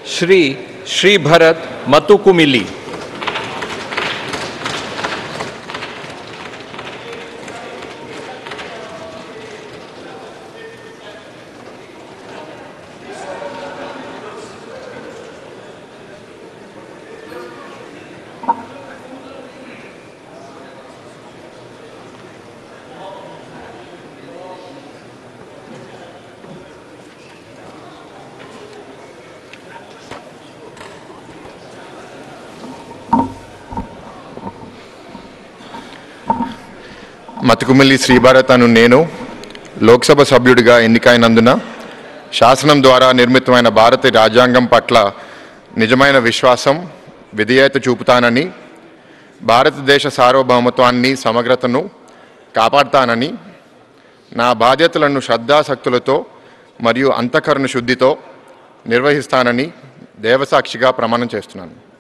श्री श्रीभरत मतुकुमिली। మతుకుమిల్లి శ్రీభరత్ అను నేను లోక్సభ సభ్యుడిగా ఎన్నికైనందున శాసనం ద్వారా నిర్మితమైన భారత రాజ్యాంగం పట్ల నిజమైన విశ్వాసం విధేయత చూపుతానని, భారతదేశ సార్వభౌమత్వాన్ని సమగ్రతను కాపాడుతానని, నా బాధ్యతలను శ్రద్ధాశక్తులతో మరియు అంతఃకరణ శుద్ధితో నిర్వహిస్తానని దేవసాక్షిగా ప్రమాణం చేస్తున్నాను.